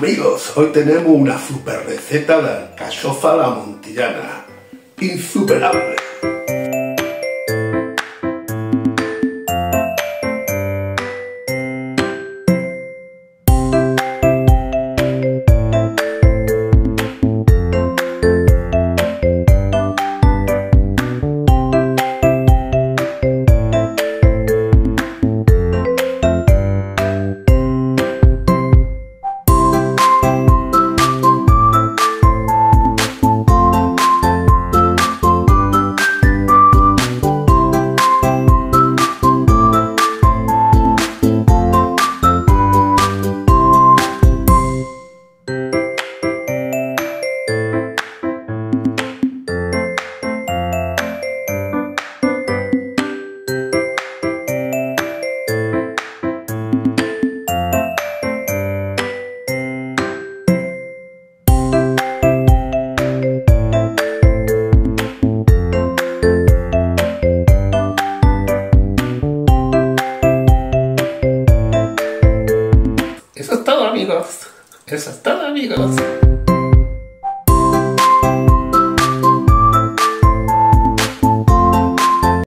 Amigos, hoy tenemos una super receta de alcachofa a la montillana. Insuperable. Eso es todo, amigos. Eso es todo, amigos.